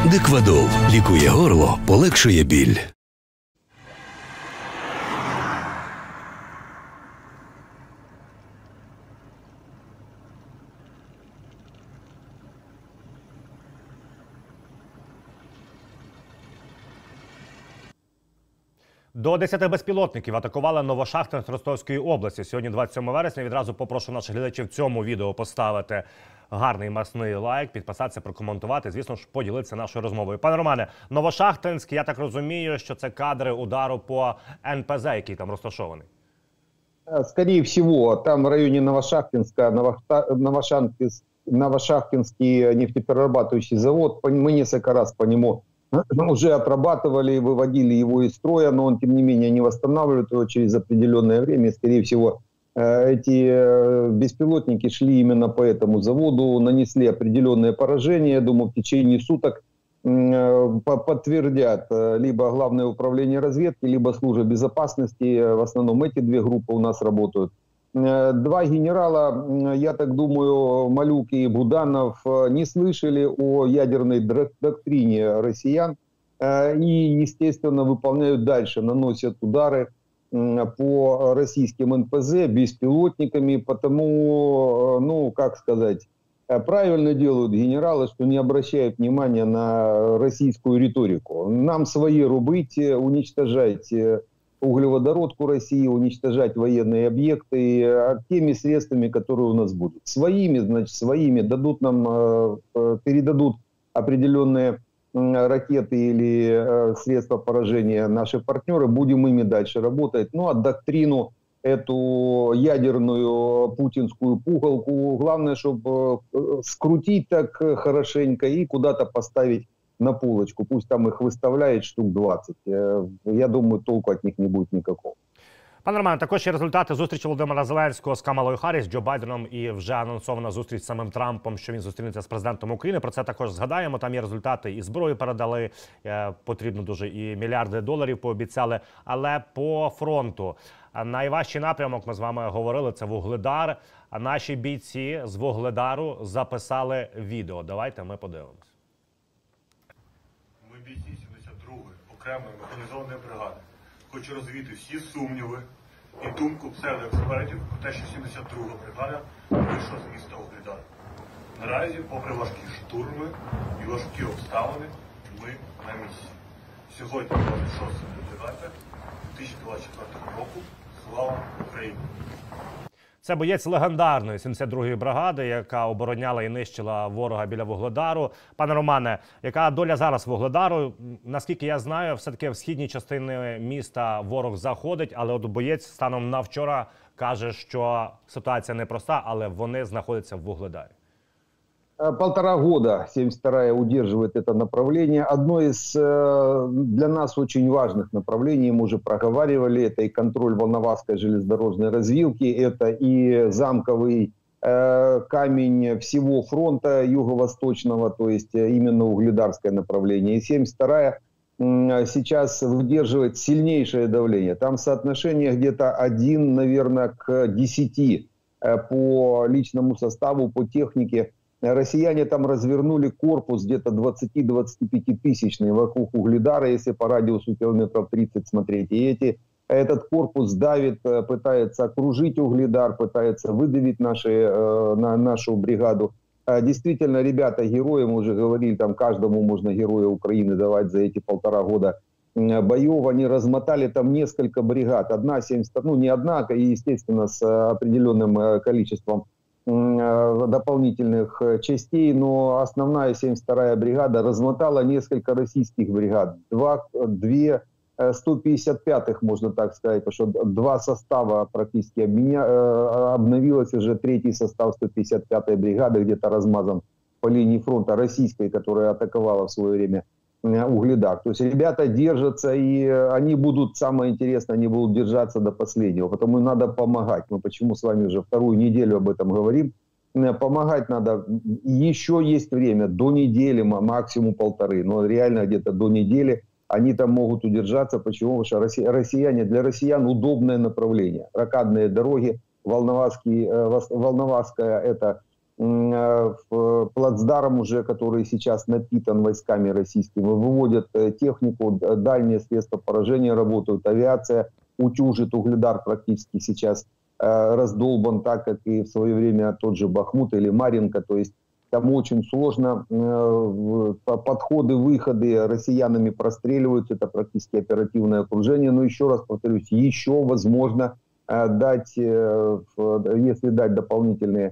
Деквадол лікує горло, полегшує біль. До 10 безпілотників атакували Новошахтинськ Ростовської області. Сьогодні, 27 вересня, відразу попрошу наших глядачів цьому відео поставити гарний масний лайк, підписатися, прокоментувати, звісно ж, поділитися нашою розмовою. Пане Романе, Новошахтинськ, я так розумію, що це кадри удару по НПЗ, який там розташований. Скорее всего, там в районе Новошахтинска, Новошахтинский нефтеперерабатывающий завод, мы несколько раз по нему уже отрабатывали, выводили его из строя, но он, тем не менее, не восстанавливает его через определенное время. Скорее всего, эти беспилотники шли именно по этому заводу, нанесли определенные поражения. Я думаю, в течение суток подтвердят либо Главное управление разведки, либо Служба безопасности. В основном эти две группы у нас работают. Два генерала, я так думаю, Малюк и Буданов, не слышали о ядерной доктрине россиян и, естественно, выполняют дальше, наносят удары по российским НПЗ беспилотниками, потому, ну, как сказать, правильно делают генералы, что не обращают внимания на российскую риторику. Нам свои рубить, уничтожать углеводородку России, уничтожать военные объекты теми средствами, которые у нас будут. Своими, значит, своими дадут нам, передадут определенные ракеты или средства поражения наши партнеры, будем ими дальше работать. Ну а доктрину, эту ядерную путинскую пугалку, главное, чтобы скрутить так хорошенько и куда-то поставить на полочку. Пусть там их выставляет штук 20. Я думаю, толку от них не будет никакого. Пане Романе, також є результати зустрічі Володимира Зеленського з Камалою Харріс, Джо Байденом, і вже анонсована зустріч з самим Трампом, що він зустрінеться з президентом України. Про це також згадаємо. Там є результати, і зброю передали, потрібно дуже, і мільярди доларів пообіцяли. Але по фронту найважчий напрямок, ми з вами говорили, це Вугледар. А наші бійці з Вугледару записали відео. Давайте ми подивимось. Ми бійці 72-ї окремої механізованої бригади. Хочу розвіяти всі сумніви і думку псевдоекспертів про те, що 72-га бригада вийшла з міста Вугледар. Наразі, попри важкі штурми і важкі обставини, ми на місці. Сьогодні, 26.09.2024 року, слава Україні! Це боєць легендарної 72-ї бригади, яка обороняла і нищила ворога біля Вугледару. Пане Романе, яка доля зараз Вугледару? Наскільки я знаю, все-таки в східній частині міста ворог заходить, але от боєць станом на вчора каже, що ситуація непроста, але вони знаходяться в Вугледарі. 1,5 года 72-я удерживает это направление. Одно из для нас очень важных направлений, мы уже проговаривали, это и контроль Волноваской железнодорожной развилки, это и замковый камень всего фронта юго-восточного, то есть именно угледарское направление. И 72-я сейчас выдерживает сильнейшее давление. Там соотношение где-то 1, наверное, к 10 по личному составу, по технике. Россияне там развернули корпус где-то 20-25 тысячный вокруг Угледара, если по радиусу километров 30 смотреть. И этот корпус давит, пытается окружить Угледар, пытается выдавить нашу бригаду. Действительно, ребята герои, мы уже говорили, там каждому можно героя Украины давать за эти 1,5 года боев. Они размотали там несколько бригад. Одна 70, ну не одна, и естественно с определенным количеством дополнительных частей, но основная 72-я бригада размотала несколько российских бригад. Две 155-х, можно так сказать, потому что 2 состава практически обновилось, уже 3-й состав 155-й бригады где-то размазан по линии фронта российской, которая атаковала в свое время Угледар. То есть ребята держатся, и они будут, самое интересное, они будут держаться до последнего, потому надо помогать. Мы почему с вами уже 2-ю неделю об этом говорим. Помогать надо. Еще есть время, до недели, максимум 1,5, но реально где-то до недели они там могут удержаться. Почему? Потому что россияне, для россиян удобное направление. Рокадные дороги, Волноваская, это плацдарм уже, который сейчас напитан войсками российскими, выводят технику, дальние средства поражения работают, авиация утюжит, Угледар практически сейчас раздолбан, так как и в свое время тот же Бахмут или Марьинка, то есть там очень сложно, подходы, выходы россиянами простреливаются, это практически оперативное окружение, но еще раз повторюсь, еще возможно дать, если дать дополнительные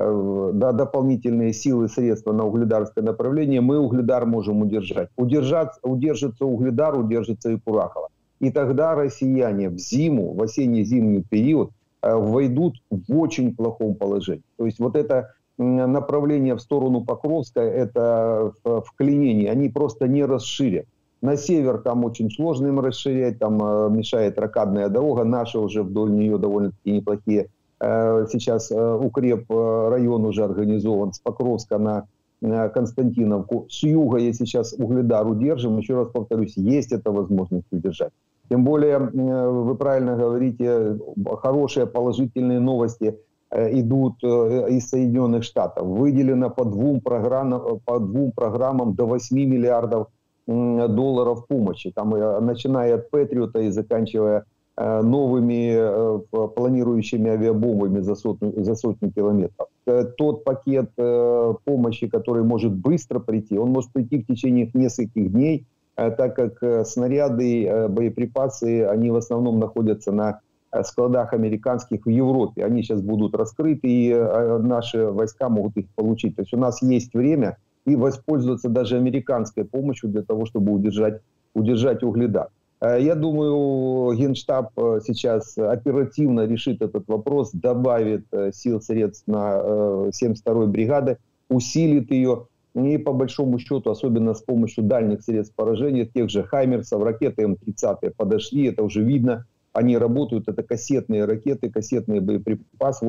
силы, средства на угледарское направление, мы Угледар можем удержать. Удержится Угледар, удержится и Курахово. И тогда россияне в зиму, в осенне-зимний период войдут в очень плохом положении. То есть вот это направление в сторону Покровска, это вклинение, они просто не расширят. На север там очень сложно им расширять, там мешает ракадная дорога, наши уже вдоль нее довольно-таки неплохие. Сейчас укреп район уже организован с Покровска на Константиновку. С юга, если сейчас Угледар удержим, еще раз повторюсь, есть эта возможность удержать. Тем более, вы правильно говорите, хорошие положительные новости идут из Соединенных Штатов. Выделено по двум программам до 8 миллиардов долларов помощи. Там, начиная от Патриота и заканчивая новыми планирующими авиабомбами за сотни километров. Тот пакет помощи, который может быстро прийти, он может прийти в течение нескольких дней, так как снаряды, боеприпасы, они в основном находятся на складах американских в Европе. Они сейчас будут раскрыты, и наши войска могут их получить. То есть у нас есть время и воспользоваться даже американской помощью для того, чтобы удержать Угледар. Я думаю, Генштаб сейчас оперативно решит этот вопрос, добавит сил, средств на 72-й бригады, усилит ее. И по большому счету, особенно с помощью дальних средств поражения, тех же «Хаймерсов», ракеты М-30 подошли, это уже видно. Они работают, это кассетные ракеты, кассетный боеприпас,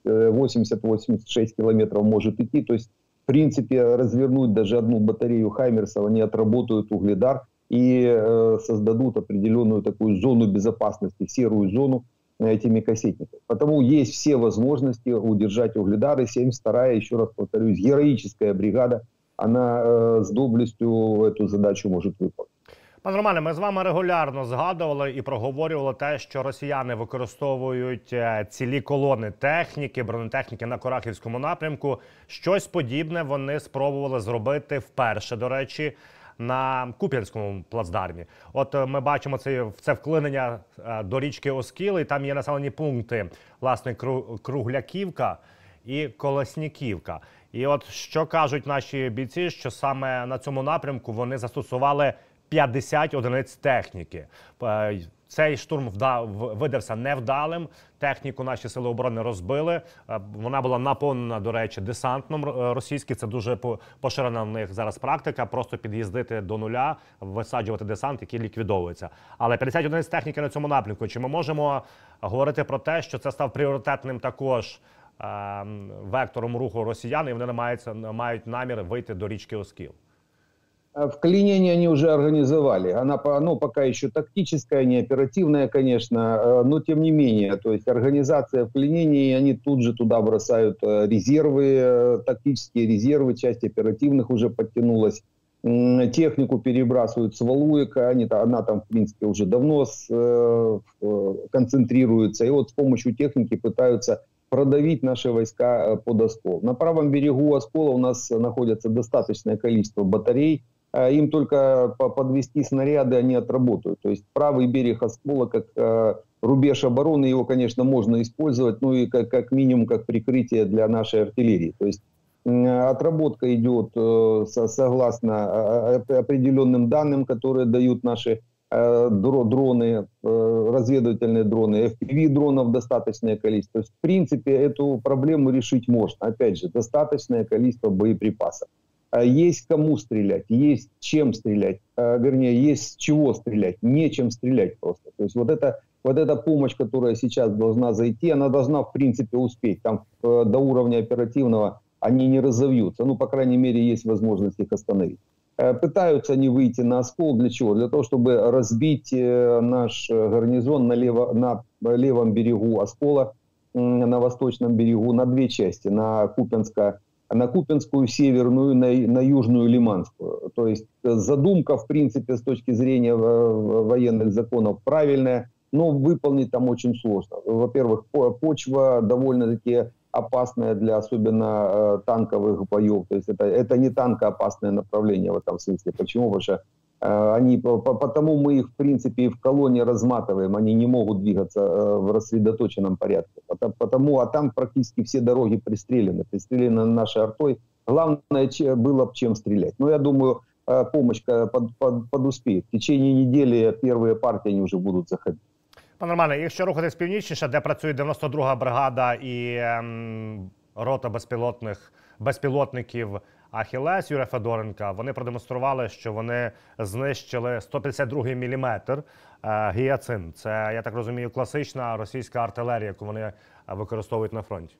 80-86 километров может идти. То есть, в принципе, развернуть даже одну батарею «Хаймерсов», они отработают Угледар и создадут определенную такую зону безопасности, серую зону этими кассетниками. Потому есть все возможности удержать Угледар, и 72-я, еще раз повторюсь, героическая бригада, она с доблестю эту задачу може виконати. Пане Романе, ми з вами регулярно згадували і проговорювали те, що росіяни використовують цілі колони техніки, бронетехніки на Курахівському напрямку. Щось подібне вони спробували зробити вперше, до речі, на Куп'янському плацдармі. От ми бачимо це вклинення до річки Оскіл, і там є населені пункти, власне, Кругляківка і Колесніківка. І от що кажуть наші бійці, що саме на цьому напрямку вони застосували 50 одиниць техніки. Цей штурм видався невдалим. Техніку наші сили оборони розбили. Вона була наповнена, до речі, десантом російським. Це дуже поширена в них зараз практика. Просто під'їздити до нуля, висаджувати десант, який ліквідовується. Але 50 одиниць техніки на цьому напрямку. Чи ми можемо говорити про те, що це став пріоритетним також вектором руху росіян, і вони мають намір вийти до річки Оскіл? Вклинение они уже организовали. Она пока еще тактическая, не оперативная, конечно, но тем не менее. То есть организация вклинений, они тут же туда бросают резервы, тактические резервы, часть оперативных уже подтянулась. Технику перебрасывают с Валуйка, она там, в принципе, уже давно концентрируется. И вот с помощью техники пытаются продавить наши войска под Оскол. На правом берегу Оскола у нас находится достаточное количество батарей. Им только подвести снаряды, они отработают. То есть правый берег Оскола как рубеж обороны, его, конечно, можно использовать, ну и как минимум как прикрытие для нашей артиллерии. То есть отработка идет согласно определенным данным, которые дают наши дроны, разведывательные дроны, FPV-дронов достаточное количество. То есть, в принципе, эту проблему решить можно. Опять же, достаточное количество боеприпасов. Есть кому стрелять, есть чем стрелять, вернее, есть с чего стрелять, нечем стрелять просто. То есть вот эта помощь, которая сейчас должна зайти, она должна, в принципе, успеть. Там до уровня оперативного они не разовьются. Ну, по крайней мере, есть возможность их остановить. Пытаются они выйти на Оскол. Для чего? Для того, чтобы разбить наш гарнизон на левом берегу Оскола. на восточном берегу на две части, на Купянскую северную, на южную Лиманскую. То есть задумка, в принципе, с точки зрения военных законов правильная, но выполнить там очень сложно. Во-первых, почва довольно-таки опасная для особенно танковых боев. То есть это не танкоопасное направление в этом смысле. Почему? Потому что потому мы их, в принципе, и в колонне разматываем. Они не могут двигаться в рассредоточенном порядке. А там практически все дороги пристреляны нашей артой. Главное было бы чем стрелять. Но я думаю, помощь подуспеет. В течение недели первые партии они уже будут заходить. Пане Романе, якщо рухатись північніше, де працює 92-га бригада і рота безпілотників Ахілес Юрія Федоренка, вони продемонстрували, що вони знищили 152-й міліметр Гіацин. Це, я так розумію, класична російська артилерія, яку вони використовують на фронті.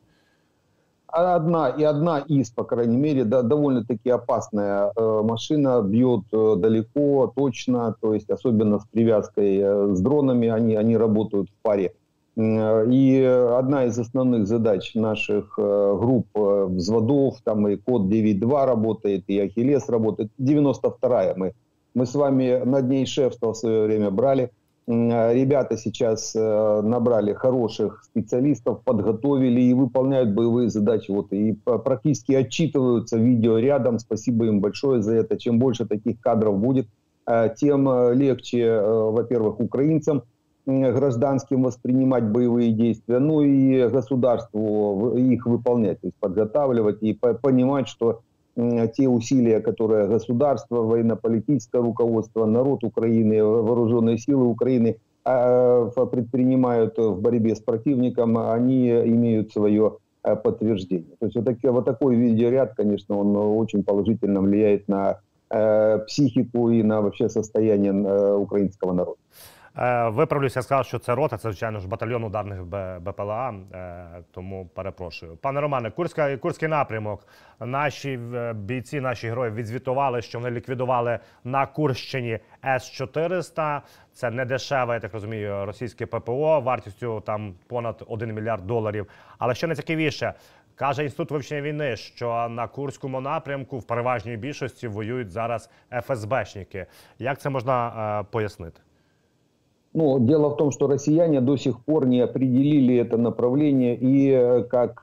Одна из, по крайней мере, довольно-таки опасная машина, бьет далеко, точно, то есть особенно с привязкой с дронами, они работают в паре. И одна из основных задач наших групп взводов, там и Код 9.2 работает, и Ахиллес работает, 92-я. Мы с вами над ней шефство в свое время брали. Ребята сейчас набрали хороших специалистов, подготовили и выполняют боевые задачи. Вот, и практически отчитываются видеорядом. Спасибо им большое за это. Чем больше таких кадров будет, тем легче, во-первых, украинцам гражданским воспринимать боевые действия, ну и государству их выполнять, то есть подготавливать и понимать, что те усилия, которые государство, военно-политическое руководство, народ Украины, вооруженные силы Украины предпринимают в борьбе с противником, они имеют свое подтверждение. То есть вот такой видеоряд, конечно, он очень положительно влияет на психику и на вообще состояние украинского народа. Виправлюся, я сказав, що це рота, це, звичайно ж, батальйон ударних БПЛА, тому перепрошую. Пане Романе, Курський напрямок. Наші бійці, наші герої відзвітували, що вони ліквідували на Курщині С-400. Це не дешеве, я так розумію, російське ППО, вартістю там понад $1 мільярд. Але що найцікавіше, каже Інститут вивчення війни, що на Курському напрямку в переважній більшості воюють зараз ФСБшники. Як це можна пояснити? Ну, дело в том, что россияне до сих пор не определили это направление и как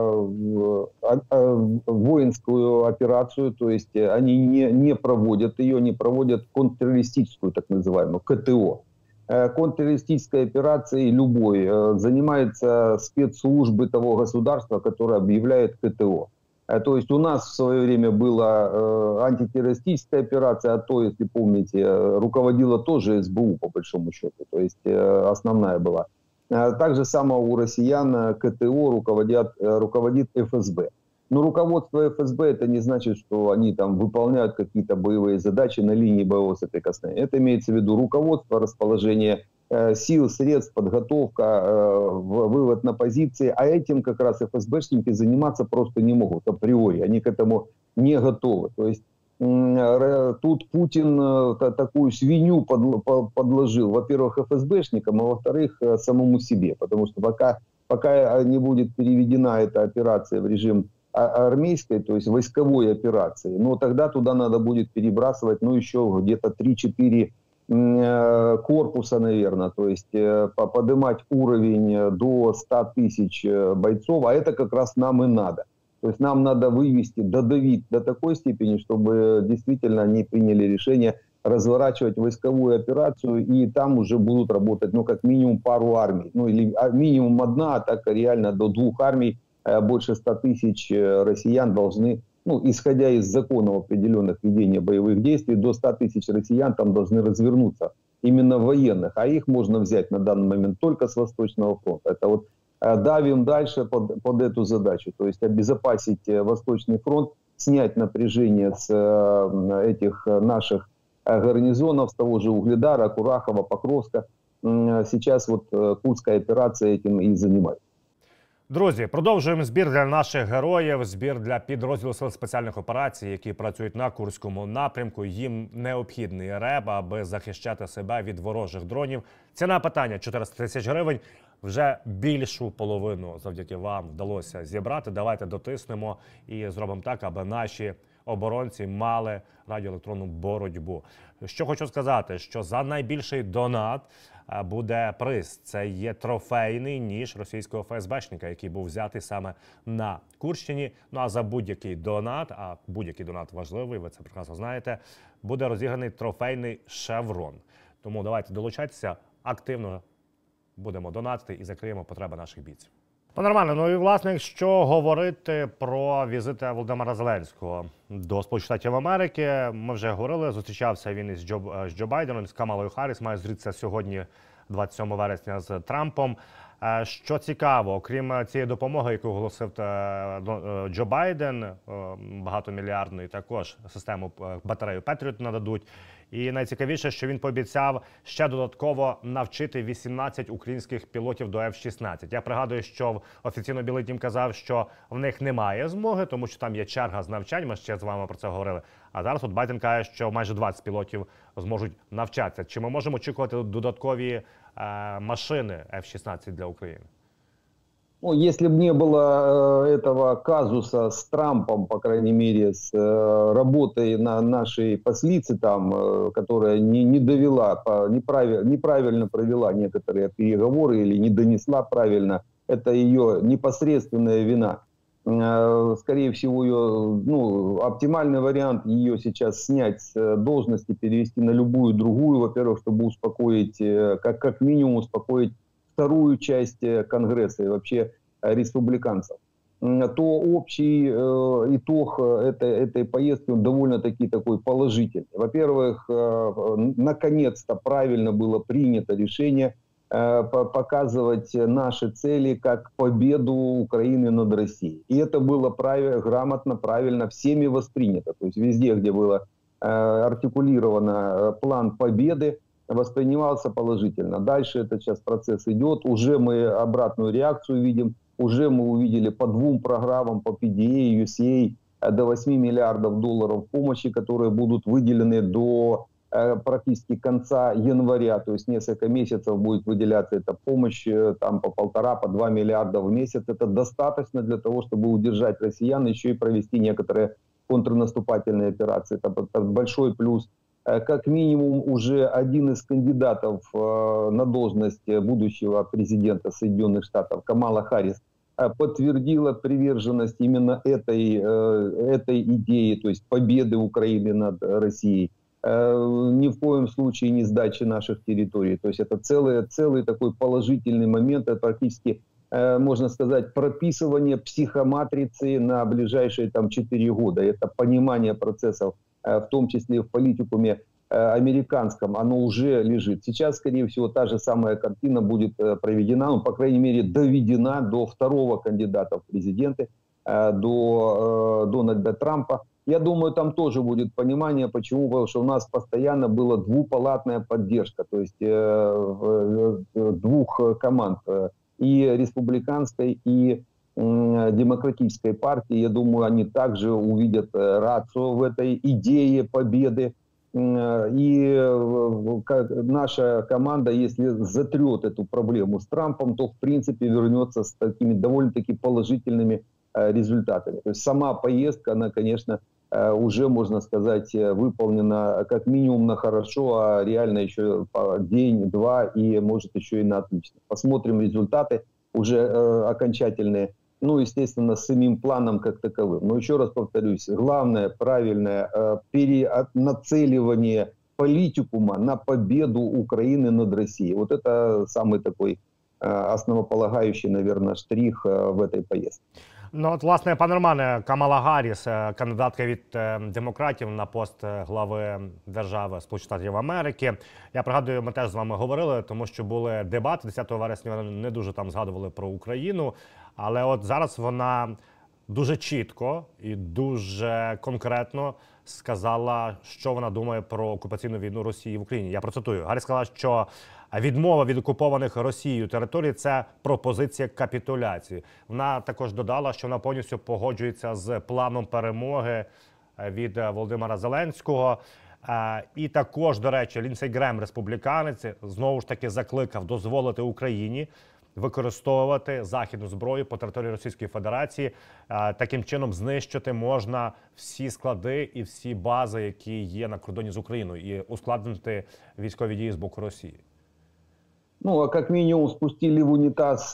воинскую операцию, то есть они не проводят ее, не проводят контртеррористическую, так называемую, КТО. Контртеррористической операцией любой занимаются спецслужбы того государства, которое объявляет КТО. То есть у нас в свое время была антитеррористическая операция, а то, если помните, руководила тоже СБУ, по большому счету, то есть основная была. Так же самое у россиян КТО руководит ФСБ. Но руководство ФСБ это не значит, что они там выполняют какие-то боевые задачи на линии боевого соприкосновения. Это имеется в виду руководство, расположение сил, средств, подготовка, вывод на позиции. А этим как раз ФСБшники заниматься просто не могут априори. Они к этому не готовы. То есть тут Путин такую свинью подложил, во-первых, ФСБшникам, а во-вторых, самому себе. Потому что пока не будет переведена эта операция в режим армейской, то есть войсковой операции, но тогда туда надо будет перебрасывать, ну, еще где-то 3-4 корпуса, наверное, то есть поднимать уровень до 100 тысяч бойцов, а это как раз нам и надо. То есть нам надо вывести, додавить до такой степени, чтобы действительно они приняли решение разворачивать войсковую операцию, и там уже будут работать, ну, как минимум пару армий, ну, или минимум одна, а так реально до 2 армий, больше 100 тысяч россиян должны, ну, исходя из законов определенных ведения боевых действий, до 100 тысяч россиян там должны развернуться, именно военных, а их можно взять на данный момент только с Восточного фронта. Это вот давим дальше под эту задачу, то есть обезопасить Восточный фронт, снять напряжение с этих наших гарнизонов, с того же Угледара, Курахова, Покровска. Сейчас вот Курская операция этим и занимается. Друзі, продовжуємо збір для наших героїв, збір для підрозділу сил спеціальних операцій, які працюють на Курському напрямку. Їм необхідний РЕБ, аби захищати себе від ворожих дронів. Ціна питання – 400 тисяч гривень. Вже більшу половину завдяки вам вдалося зібрати. Давайте дотиснемо і зробимо так, аби наші оборонці мали радіоелектронну боротьбу. Що хочу сказати, що за найбільший донат буде приз. Це є трофейний ніж російського ФСБшника, який був взятий саме на Курщині. Ну а за будь-який донат, а будь-який донат важливий, ви це прекрасно знаєте, буде розіграний трофейний шеврон. Тому давайте долучайтеся, активно будемо донатити і закриємо потреби наших бійців. Нормально. Ну і, власне, якщо говорити про візити Володимира Зеленського до Сполучених Штатів Америки, ми вже говорили, зустрічався він із Джо Байденом, з Камалою Харріс, має зустрітися сьогодні, 27 вересня, з Трампом. Що цікаво, окрім цієї допомоги, яку оголосив Джо Байден, багатомільярдної, також систему батарею Петріот нададуть. І найцікавіше, що він пообіцяв ще додатково навчити 18 українських пілотів до F-16. Я пригадую, що офіційно Білий Дім казав, що в них немає змоги, тому що там є черга з навчань, ми ще з вами про це говорили. А зараз от Байден каже, що майже 20 пілотів зможуть навчатися. Чи ми можемо очікувати додаткові машини F-16 для України? Ну, если бы не было этого казуса с Трампом, по крайней мере, с работой на нашей послице там, которая не довела, неправильно провела некоторые переговоры или не донесла правильно, это ее непосредственная вина. Скорее всего, оптимальный вариант ее сейчас снять с должности, перевести на любую другую, во-первых, чтобы успокоить, как минимум успокоить вторую часть Конгресса и вообще республиканцев, то общий итог этой поездки он довольно-таки такой положительный. Во-первых, наконец-то правильно было принято решение показывать наши цели как победу Украины над Россией. И это было грамотно, правильно, всеми воспринято. То есть везде, где было артикулировано план победы, воспринимался положительно. Дальше этот сейчас процесс идет. Уже мы обратную реакцию видим. Уже мы увидели по 2 программам, по PDA, USAID, до 8 миллиардов долларов помощи, которые будут выделены до практически конца января. То есть несколько месяцев будет выделяться эта помощь, там по 1,5-2 миллиарда в месяц. Это достаточно для того, чтобы удержать россиян, еще и провести некоторые контрнаступательные операции. Это большой плюс. Как минимум уже один из кандидатов на должность будущего президента Соединенных Штатов, Камала Харрис, подтвердила приверженность именно этой идеи, то есть победы Украины над Россией. Ни в коем случае не сдачи наших территорий. То есть это целый такой положительный момент, это практически, можно сказать, прописывание психоматрицы на ближайшие 4 года. Это понимание процессов, в том числе в политикуме американском, оно уже лежит. Сейчас, скорее всего, та же самая картина будет проведена, по крайней мере, доведена до второго кандидата в президенты, до Дональда Трампа. Я думаю, там тоже будет понимание, почему, потому что у нас постоянно была двупалатная поддержка, то есть 2 команд, и республиканской, и демократической партии. Я думаю, они также увидят рацио в этой идее победы. И наша команда, если затрет эту проблему с Трампом, то в принципе вернется с такими довольно-таки положительными результатами. То есть сама поездка, она, конечно, уже, можно сказать, выполнена как минимум на хорошо, а реально еще день-два и может еще и на отлично. Посмотрим результаты уже окончательные. Ну, естественно, с самим планом как таковым. Но еще раз повторюсь, главное, правильное перенацеливание политикума на победу Украины над Россией. Вот это самый такой основополагающий, наверное, штрих в этой поездке. Ну, от, власне, пане Романе, Камала Гарріс, кандидатка від демократів на пост глави держави Сполучених Штатів Америки. Я пригадую, ми теж з вами говорили, тому що були дебати 10 вересня, вони не дуже там згадували про Україну. Але от зараз вона дуже чітко і дуже конкретно сказала, що вона думає про окупаційну війну Росії в Україні. Я процитую. Гарріс сказала, що відмова від окупованих Росією територій – це пропозиція капітуляції. Вона також додала, що вона повністю погоджується з планом перемоги від Володимира Зеленського. І також, до речі, Ліндсей Грем, республіканець, знову ж таки закликав дозволити Україні використовувати західну зброю по території Російської Федерації. Таким чином знищити можна всі склади і всі бази, які є на кордоні з Україною, і ускладнити військові дії з боку Росії. Ну, а как минимум спустили в унитаз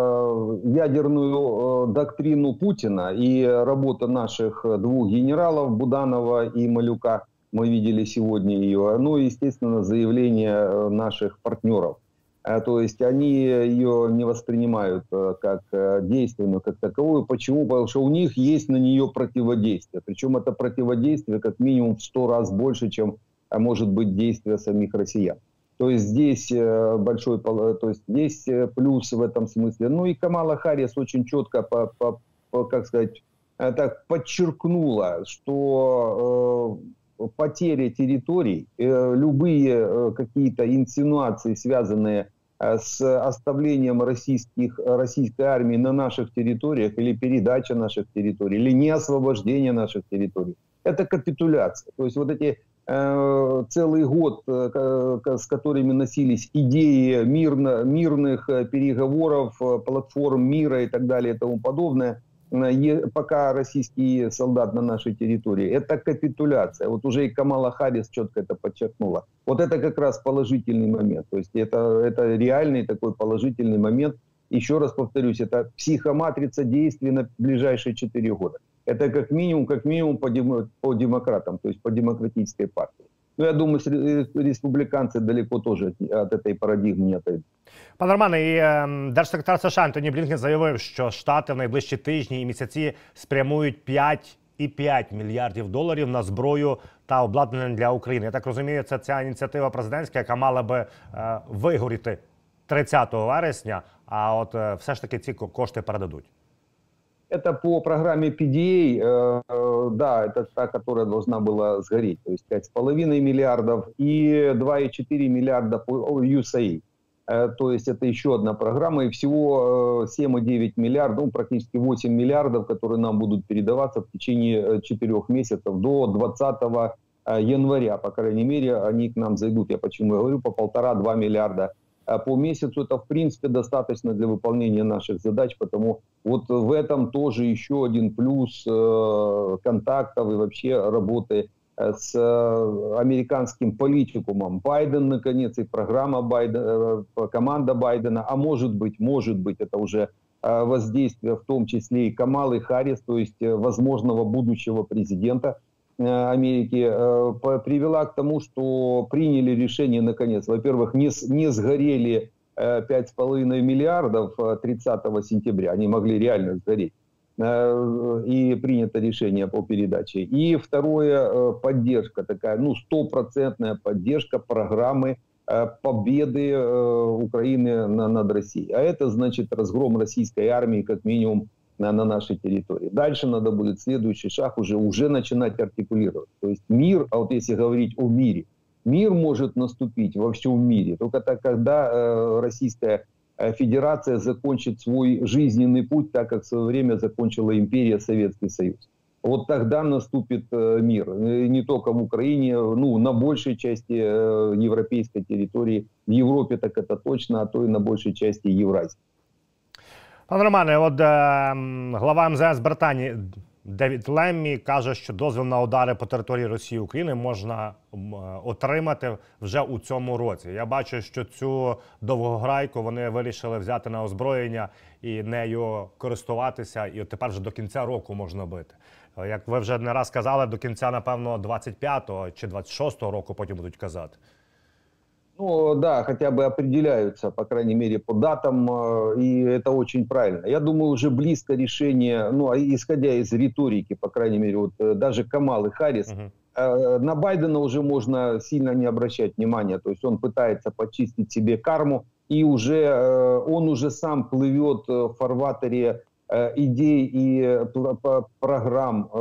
ядерную доктрину Путина, и работа наших двух генералов, Буданова и Малюка, мы видели сегодня ее, ну и, естественно, заявление наших партнеров. То есть они ее не воспринимают как действенную, как таковую. Почему? Потому что у них есть на нее противодействие. Причем это противодействие как минимум в 100 раз больше, чем может быть действие самих россиян. То есть здесь большой, то есть здесь плюс в этом смысле. Ну и Камала Харрис очень четко, как сказать, так подчеркнула, что потеря территорий, любые какие-то инсинуации, связанные с оставлением российской армии на наших территориях, или передача наших территорий, или не освобождение наших территорий, это капитуляция. То есть вот эти целый год, с которыми носились идеи мирных переговоров, платформ мира и так далее и тому подобное, пока российский солдат на нашей территории, это капитуляция. Вот уже и Камала Харрис четко это подчеркнула. Вот это как раз положительный момент. То есть это реальный такой положительный момент. Еще раз повторюсь, это психоматрица действий на ближайшие 4 года. Это как минимум по демократам, то есть по демократической партии. Ну, я думаю, республиканцы далеко тоже от этой парадигмы не отойдут. Пане Романе, і держсекретар США Ентоні Блінкен заявив, що Штати в найближчі тижні і місяці спрямують 5,5 мільярдів доларів на зброю та обладнання для України. Я так розумію, це ця ініціатива президентська, яка мала би вигоріти 30 вересня, а от все ж таки ці кошти передадуть. Это по программе PDA, да, это та, которая должна была сгореть, то есть 5,5 миллиардов и 2,4 миллиарда по USAID. То есть это еще одна программа, и всего 7,9 миллиардов, ну, практически 8 миллиардов, которые нам будут передаваться в течение 4 месяцев до 20 января, по крайней мере, они к нам зайдут, я почему говорю, по 1,5-2 миллиарда по месяцу. Это в принципе достаточно для выполнения наших задач, потому вот в этом тоже еще один плюс контактов и вообще работы с американским политикумом. Байден, наконец, и программа Байдена, команда Байдена, а может быть, это уже воздействие в том числе и Камалы Харрис, то есть возможного будущего президента Америки, привела к тому, что приняли решение, наконец, во-первых, не сгорели 5,5 миллиардов 30 сентября, они могли реально сгореть, и принято решение по передаче. И второе, поддержка такая, ну, 100% поддержка программы победы Украины над Россией. А это значит разгром российской армии как минимум на нашей территории. Дальше надо будет следующий шаг уже начинать артикулировать. То есть мир, а вот если говорить о мире, мир может наступить во всем мире только так, когда Российская Федерация закончит свой жизненный путь, так как в свое время закончила империя Советский Союз. Вот тогда наступит мир. Не только в Украине, ну, на большей части европейской территории. В Европе так это точно, а то и на большей части Евразии. Пане Романе, от глава МЗС Британії Девід Леммі каже, що дозвіл на удари по території Росії і України можна отримати вже у цьому році. Я бачу, що цю довгограйку вони вирішили взяти на озброєння і нею користуватися, і от тепер вже до кінця року можна бити. Як ви вже не раз казали, до кінця, напевно, 25-го чи 26-го року потім будуть казати. Ну да, хотя бы определяются, по крайней мере, по датам, и это очень правильно. Я думаю, уже близко решение, ну, исходя из риторики, по крайней мере, вот даже Камалы Харрис, на Байдена уже можно сильно не обращать внимания, то есть он пытается почистить себе карму, и он уже сам плывет в фарватере идей и программ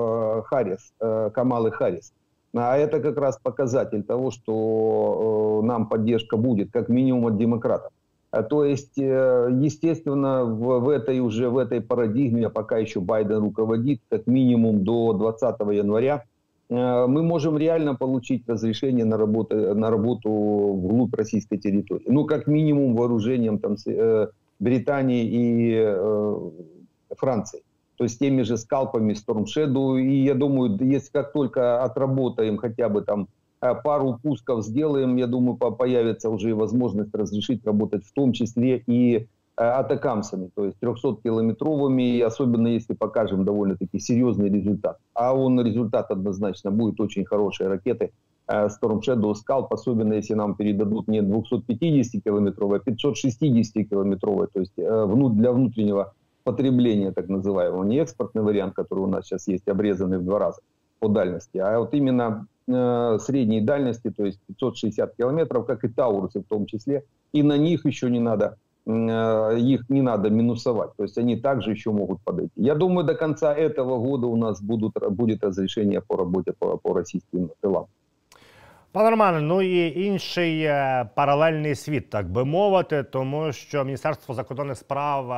Камалы Харрис. А это как раз показатель того, что нам поддержка будет, как минимум от демократов. То есть, естественно, в этой парадигме, пока еще Байден руководит, как минимум до 20 января, мы можем реально получить разрешение на работу вглубь российской территории. Ну, как минимум вооружением там, Британии и Франции. То есть теми же скалпами Storm Shadow. И я думаю, если как только отработаем хотя бы там пару пусков сделаем, я думаю, появится уже и возможность разрешить работать в том числе и атакамсами, то есть 300-километровыми, особенно если покажем довольно-таки серьезный результат. А результат однозначно будет очень хорошие ракеты Storm Shadow, Scalp, особенно если нам передадут не 250-километровые, а 560-километровые, то есть для внутреннего потребления, так называемого, не экспортный вариант, который у нас сейчас есть, обрезанный в 2 раза по дальности, а вот именно средней дальности, то есть 560 километров, как и Таурусы в том числе, и на них еще не надо, их не надо минусовать, то есть они также еще могут подойти. Я думаю, до конца этого года у нас будет разрешение по работе по российским тилам. Пане Романе, ну і інший паралельний світ, так би мовити, тому що Міністерство закордонних справ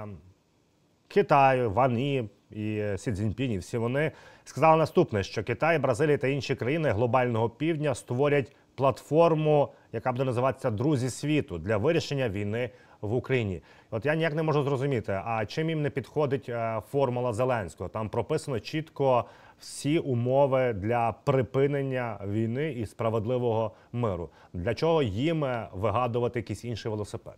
Китаю, Ван Ї і Сі Цзіньпінь, і всі вони сказали наступне, що Китай, Бразилія та інші країни глобального півдня створять платформу, яка буде називатися «Друзі світу» для вирішення війни в Україні. От я ніяк не можу зрозуміти, а чим їм не підходить формула Зеленського? Там прописано чітко всі умови для припинення війни і справедливого миру. Для чого їм вигадувати якийсь інший велосипед?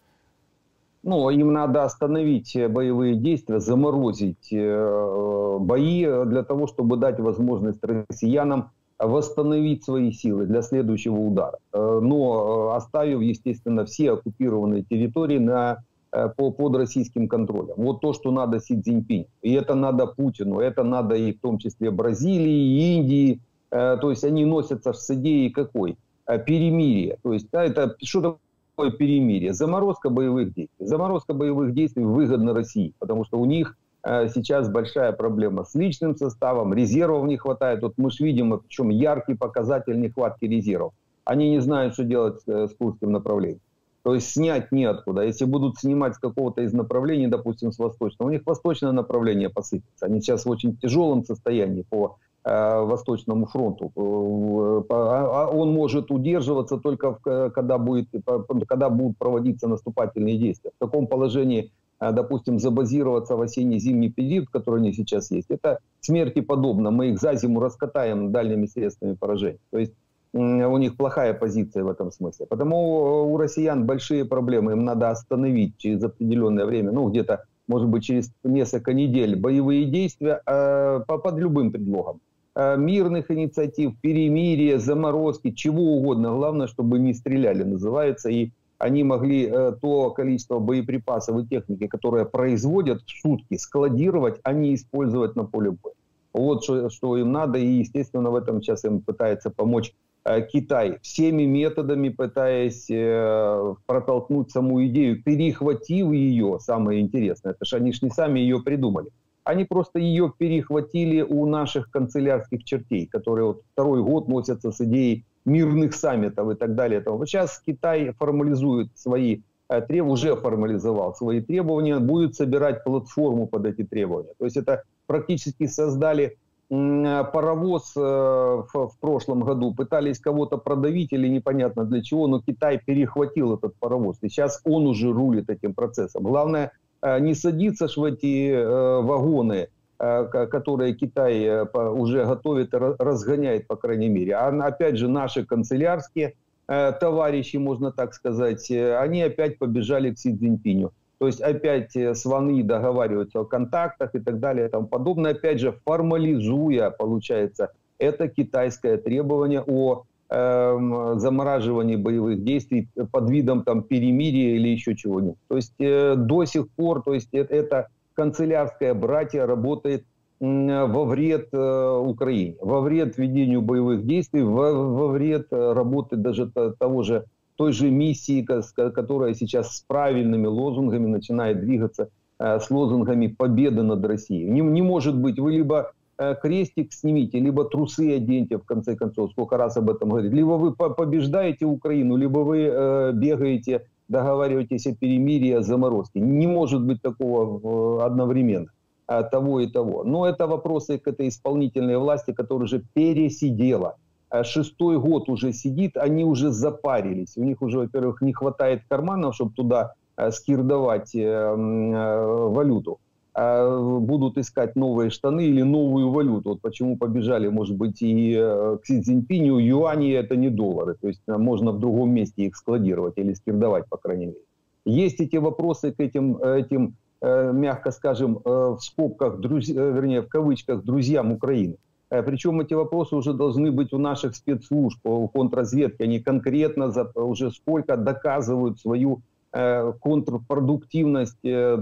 Ну, им надо остановить боевые действия, заморозить бои для того, чтобы дать возможность россиянам восстановить свои силы для следующего удара. Но оставив, естественно, все оккупированные территории под российским контролем. Вот то, что надо Си Цзиньпиню. И это надо Путину, это надо и в том числе Бразилии, и Индии. То есть они носятся с идеей какой? Перемирия. То есть это что такое перемирие? Заморозка боевых действий. Заморозка боевых действий выгодна России, потому что у них сейчас большая проблема с личным составом, резервов не хватает. Вот мы же видим, причем яркий показатель нехватки резервов. Они не знают, что делать с Курским направлением. То есть снять неоткуда. Если будут снимать с какого-то из направлений, допустим, с восточного, у них восточное направление посыпется. Они сейчас в очень тяжелом состоянии по Восточному фронту. Он может удерживаться только когда будут проводиться наступательные действия. В таком положении, допустим, забазироваться в осенне-зимний период, который они сейчас есть, это смерти подобно. Мы их за зиму раскатаем дальними средствами поражения. То есть у них плохая позиция в этом смысле. Потому у россиян большие проблемы. Им надо остановить через определенное время, ну где-то, может быть, через несколько недель боевые действия под любым предлогом. Мирных инициатив, перемирия, заморозки, чего угодно. Главное, чтобы не стреляли, называется. И они могли то количество боеприпасов и техники, которые производят в сутки, складировать, а не использовать на поле боя. Вот что им надо. И, естественно, в этом сейчас им пытается помочь Китай. Всеми методами пытаясь протолкнуть саму идею, перехватив ее, самое интересное, это же они ж не сами ее придумали. Они просто ее перехватили у наших канцелярских чертей, которые вот второй год носятся с идеей мирных саммитов и так далее. Вот сейчас Китай формализует свои требования, уже формализовал свои требования, будет собирать платформу под эти требования. То есть это практически создали паровоз в прошлом году, пытались кого-то продавить или непонятно для чего, но Китай перехватил этот паровоз. И сейчас он уже рулит этим процессом. Главное, не садиться в эти вагоны, которые Китай уже готовит и разгоняет, по крайней мере. А опять же, наши канцелярские товарищи, можно так сказать, они опять побежали к Си Цзиньпиню. То есть опять с Ван Ї договариваются о контактах и так далее и тому подобное. Опять же, формализуя, получается, это китайское требование о замораживании боевых действий под видом там перемирия или еще чего-нибудь. То есть до сих пор, то есть это канцелярское братья работает во вред Украине, во вред ведению боевых действий, во вред работы даже той же миссии, которая сейчас с правильными лозунгами начинает двигаться с лозунгами «Победа над Россией». Не может быть, вы либо крестик снимите, либо трусы оденьте, в конце концов, сколько раз об этом говорит. Либо вы побеждаете Украину, либо вы бегаете, договариваетесь о перемирии, о заморозке. Не может быть такого одновременно, того и того. Но это вопросы к этой исполнительной власти, которая уже пересидела. 6-й год уже сидит, они уже запарились. У них уже, во-первых, не хватает карманов, чтобы туда скирдовать валюту. Будут искать новые штаны или новую валюту. Вот почему побежали, может быть, и к Си Цзиньпиню. Юани — это не доллары. То есть можно в другом месте их складировать или скирдовать, по крайней мере. Есть эти вопросы к этим мягко скажем, в скобках, вернее, в кавычках, друзьям Украины. Причем эти вопросы уже должны быть у наших спецслужб, у контрразведки. Они конкретно уже сколько доказывают свою контрпродуктивность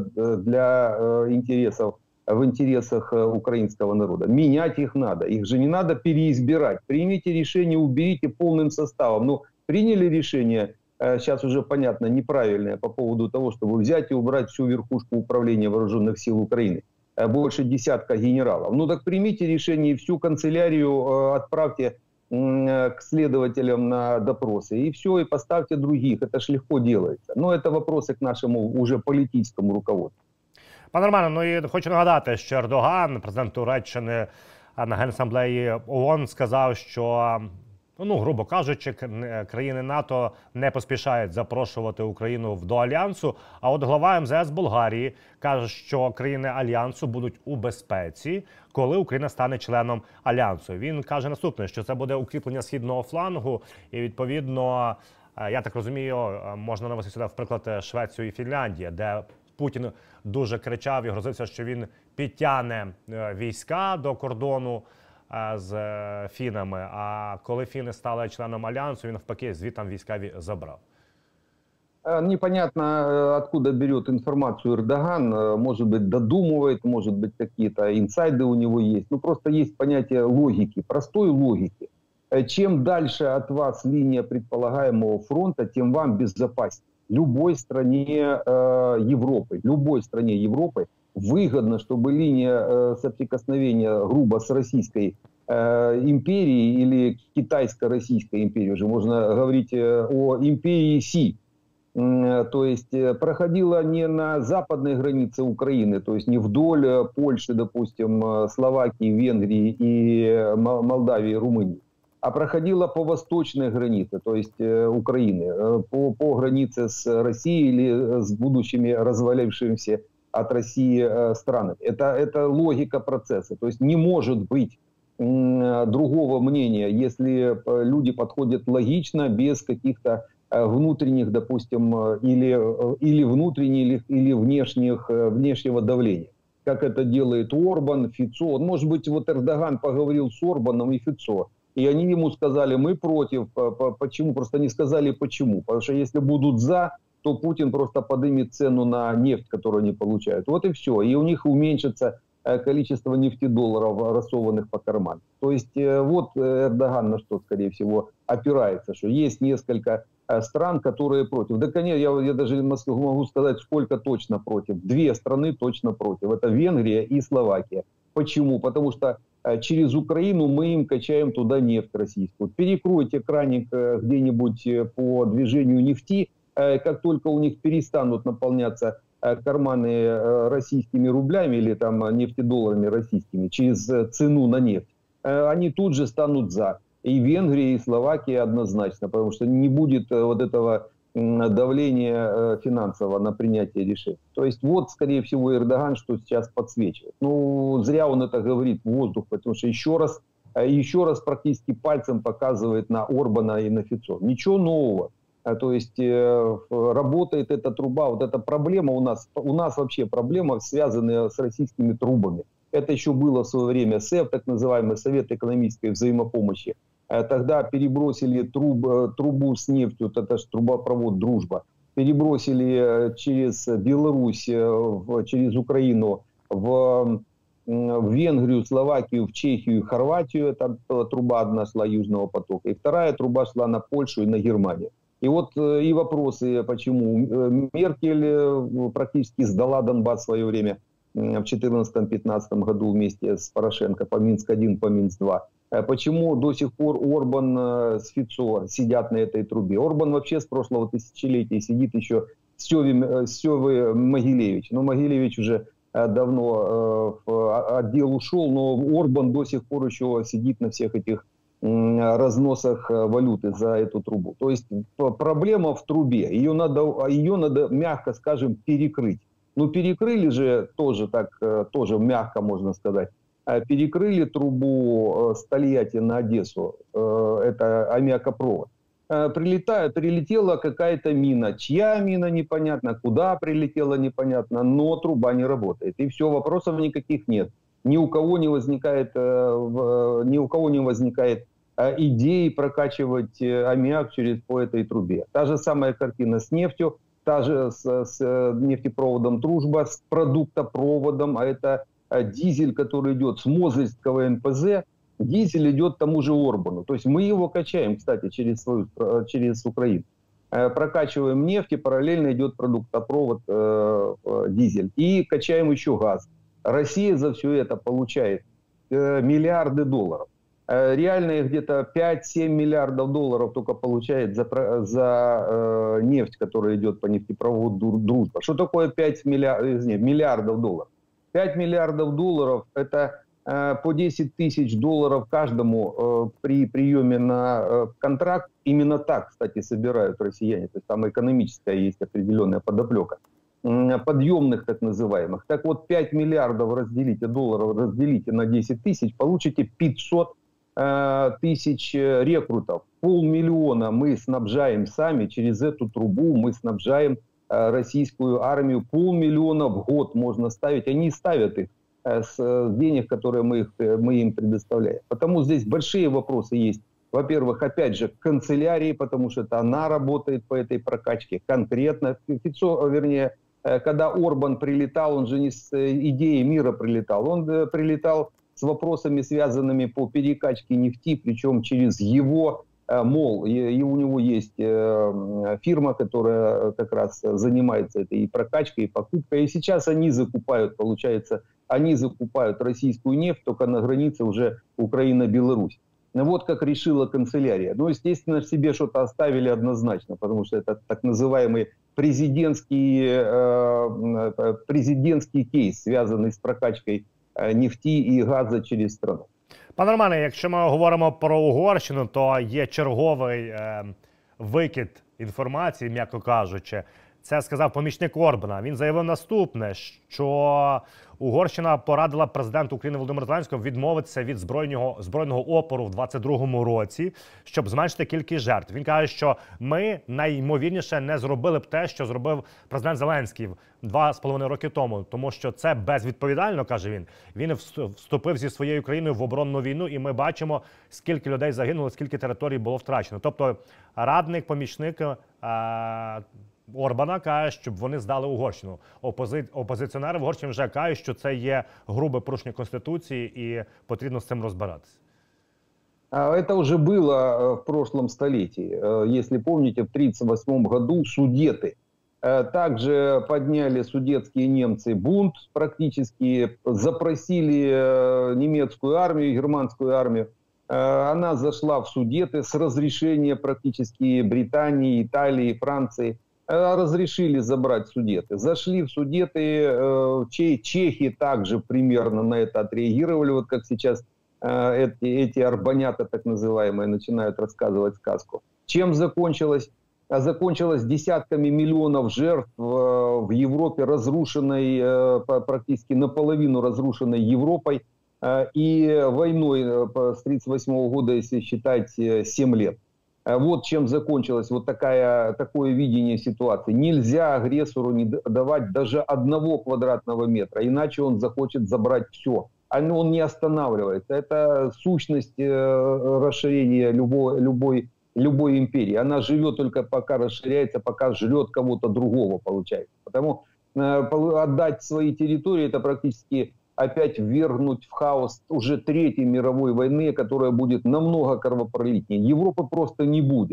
для интересов, в интересах украинского народа. Менять их надо. Их же не надо переизбирать. Примите решение, уберите полным составом. Ну, приняли решение, сейчас уже понятно, неправильное по поводу того, чтобы взять и убрать всю верхушку управления вооруженных сил Украины. Больше десятка генералов. Ну так примите решение и всю канцелярию отправьте к следователям на допросы. И все, и поставьте других. Это ж легко делается. Но это вопросы к нашему уже політичному руководству. Пане Романе, ну і хочу нагадати, що Ердоган, президент Туреччини, на Генасамблеї ООН сказав, що, ну, грубо кажучи, країни НАТО не поспішають запрошувати Україну до Альянсу. А от глава МЗС Болгарії каже, що країни Альянсу будуть у безпеці, коли Україна стане членом Альянсу. Він каже наступне, що це буде укріплення східного флангу і, відповідно, я так розумію, можна навести сюди, в приклад, Швецію і Фінляндію, де Путін дуже кричав і грозився, що він підтягне війська до кордону з фінами, а коли фіни стали членом Альянсу, він навпаки звідти війська забрав. Непонятно, откуда берет информацию Эрдоган. Может быть, додумывает, может быть, какие-то инсайды у него есть. Ну, просто есть понятие логики, простой логики. Чем дальше от вас линия предполагаемого фронта, тем вам безопаснее. Любой стране Европы выгодно, чтобы линия соприкосновения грубо с Российской империей или Китайско-Российской империей, уже можно говорить о империи Си, то есть проходила не на западной границе Украины, то есть не вдоль Польши, допустим, Словакии, Венгрии и Молдавии, Румынии, а проходила по восточной границе, то есть Украины, по границе с Россией или с будущими развалившимися от России странами. Это логика процесса. То есть не может быть другого мнения, если люди подходят логично, без каких-то внутренних, допустим, или внутренних, или внешнего давления. Как это делает Орбан, Фицо. Может быть, вот Эрдоган поговорил с Орбаном и Фицо, и они ему сказали, мы против. Почему? Просто не сказали почему. Потому что если будут за, то Путин просто поднимет цену на нефть, которую они получают. Вот и все. И у них уменьшится количество нефтедолларов, рассованных по карману. То есть вот Эрдоган на что, скорее всего, опирается, что есть несколько стран, которые против. Да, конечно, я даже могу сказать, сколько точно против. 2 страны точно против. Это Венгрия и Словакия. Почему? Потому что через Украину мы им качаем туда нефть российскую. Перекройте краник где-нибудь по движению нефти, как только у них перестанут наполняться карманы российскими рублями или там нефтедолларами российскими через цену на нефть, они тут же станут за. И Венгрия, и Словакия однозначно, потому что не будет вот этого давления финансового на принятие решений. То есть вот, скорее всего, Эрдоган что сейчас подсвечивает. Ну, зря он это говорит в воздух, потому что еще раз практически пальцем показывает на Орбана и на Фицо. Ничего нового. То есть работает эта труба, вот эта проблема у нас вообще проблема, связанная с российскими трубами. Это еще было в свое время СЭВ, так называемый Совет экономической взаимопомощи. Тогда перебросили трубу с нефтью, вот это же трубопровод «Дружба», перебросили через Беларусь, через Украину в Венгрию, Словакию, в Чехию и Хорватию. Эта труба одна шла Южного потока. И вторая труба шла на Польшу и на Германию. И вот и вопросы, почему Меркель практически сдала Донбасс в свое время в 2014-2015 году вместе с Порошенко по Минск-1, по Минск-2. Почему до сих пор Орбан с Фицо сидят на этой трубе? Орбан вообще с прошлого тысячелетия сидит еще с Севы Могилевич. Но Могилевич уже давно в отдел ушел, но Орбан до сих пор еще сидит на всех этих разносах валюты за эту трубу. То есть проблема в трубе. Ее надо, мягко скажем, перекрыть. Ну, перекрыли же тоже так, тоже мягко можно сказать. Перекрыли трубу с Тольятти на Одессу. Это аммиакопровод. Прилетела какая-то мина. Чья мина, непонятно. Куда прилетела, непонятно. Но труба не работает. И все, вопросов никаких нет. Ни у кого не возникает идеи прокачивать аммиак по этой трубе. Та же самая картина с нефтью, та же с нефтепроводом «Дружба», с продуктопроводом, а это дизель, который идет с Мозырского НПЗ, дизель идет тому же Орбану. То есть мы его качаем, кстати, через Украину. Прокачиваем нефть, и параллельно идет продуктопровод дизель. И качаем еще газ. Россия за все это получает миллиарды долларов. Реально где-то 5-7 миллиардов долларов только получает за нефть, которая идет по нефтепроводу «Дружба». Что такое 5 миллиардов долларов? 5 миллиардов долларов – это по 10 тысяч долларов каждому при приеме на контракт. Именно так, кстати, собирают россияне. То есть там экономическая есть определенная подоплека. Подъемных так называемых. Так вот, 5 миллиардов долларов разделите на 10 тысяч, получите 500 тысяч рекрутов. 500 000 мы снабжаем сами, через эту трубу мы снабжаем российскую армию. 500 000 в год можно ставить. Они ставят их с денег, которые мы им предоставляем. Потому здесь большие вопросы есть. Во-первых, опять же, к канцелярии, потому что это она работает по этой прокачке конкретно. Когда Орбан прилетал, он же не с идеей мира прилетал. Он прилетал с вопросами, связанными по перекачке нефти, причем через его МОЛ. И у него есть фирма, которая как раз занимается этой и прокачкой, и покупкой. И сейчас они закупают, получается, российскую нефть только на границе уже Украина-Беларусь. Вот как решила канцелярия. Ну, естественно, себе что-то оставили однозначно, потому что это так называемый президентский кейс, связаний з прокачкою нефті і газу через страну. Пане Романе, якщо ми говоримо про Угорщину, то є черговий викид інформації, м'яко кажучи. Це сказав помічник Орбана. Він заявив наступне, що Угорщина порадила президенту України Володимиру Зеленському відмовитися від збройного опору в 2022 році, щоб зменшити кількість жертв. Він каже, що ми найімовірніше не зробили б те, що зробив президент Зеленський 2,5 роки тому, тому що це безвідповідально, каже він. Він вступив зі своєю країною в оборонну війну, і ми бачимо, скільки людей загинуло, скільки територій було втрачено. Тобто радник, помічник Орбана каже, щоб вони здали Угорщину. Опозиціонери в Угорщині вже кажуть, що це є грубе порушення Конституції і потрібно з цим розбиратися. Это уже было в прошлом столетии. Если помните, в 1938 году Судеты также подняли судетские немцы бунт практически, запросили немецкую армию, германскую армию. Она зашла в Судеты с разрешения практически Британии, Италии, Франции. Разрешили забрать Судеты. Зашли в Судеты, чехи также примерно на это отреагировали, вот как сейчас эти арбанята, так называемые, начинают рассказывать сказку. Чем закончилось? Закончилось десятками миллионов жертв в Европе, разрушенной, практически наполовину разрушенной Европой, и войной с 1938 года, если считать, 7 лет. Вот чем закончилось вот такое видение ситуации. Нельзя агрессору не давать даже 1 квадратного метра, иначе он захочет забрать все. Он не останавливается. Это сущность расширения любой империи. Она живет только пока расширяется, пока жрет кого-то другого, получается. Потому отдать свои территории — это практически опять ввергнуть в хаос уже 3-й мировой войны, которая будет намного кровопролитнее. Европы просто не будет.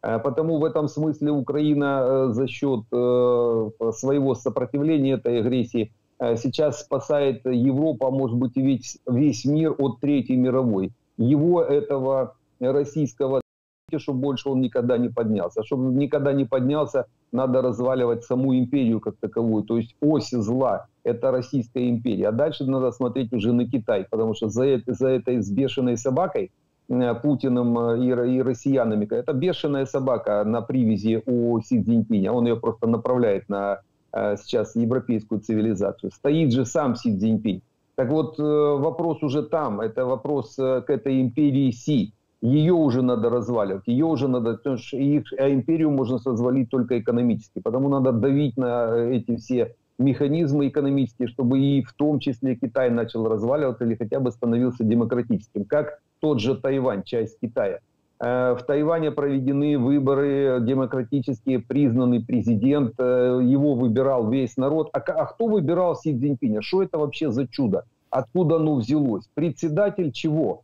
Потому в этом смысле Украина за счет своего сопротивления этой агрессии сейчас спасает Европу, а может быть и весь мир от Третьей мировой. Его, этого российского, чтобы больше он никогда не поднялся. Чтобы никогда не поднялся, надо разваливать саму империю как таковую. То есть ось зла – это Российская империя. А дальше надо смотреть уже на Китай, потому что за этой бешеной собакой, Путиным и россиянами, это бешеная собака на привязи у Си Цзиньпиня. Он ее просто направляет на сейчас европейскую цивилизацию. Стоит же сам Си Цзиньпинь. Так вот, вопрос уже там, это вопрос к этой империи Си. Ее уже надо разваливать, ее уже надо, потому что империю можно развалить только экономически. Потому надо давить на эти все механизмы экономические, чтобы и в том числе Китай начал разваливаться или хотя бы становился демократическим. Как тот же Тайвань, часть Китая. В Тайване проведены выборы демократические, признанный президент, его выбирал весь народ. А кто выбирал Си Цзиньпиня? Что это вообще за чудо? Откуда оно взялось? Председатель чего?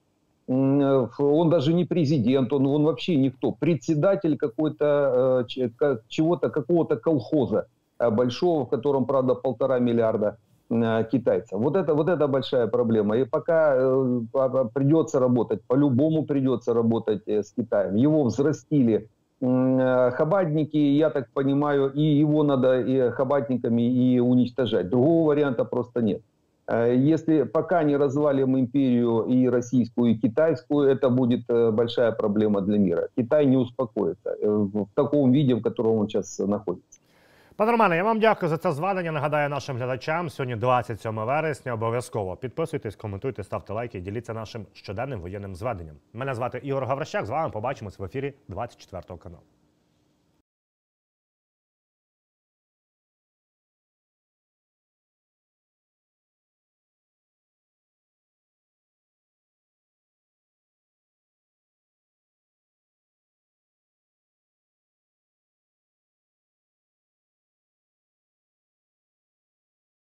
Он даже не президент, он вообще никто. Председатель какой-то, чего-то, какого-то колхоза большого, в котором, правда, 1,5 миллиарда китайцев. Вот это большая проблема. И пока придется работать, по-любому придется работать с Китаем. Его взрастили хабатники, я так понимаю, и его надо и хабатниками и уничтожать. Другого варианта просто нет. Если пока не развалим империю и российскую, и китайскую, это будет большая проблема для мира. Китай не успокоится в таком виде, в котором он сейчас находится. Пане Романе, я вам дякую за це зведення. Нагадаю нашим глядачам, сьогодні 27 вересня. Обов'язково підписуйтесь, коментуйте, ставте лайки, діліться нашим щоденним воєнним зведенням. Мене звати Ігор Гаврищак, з вами побачимось в ефірі 24 каналу.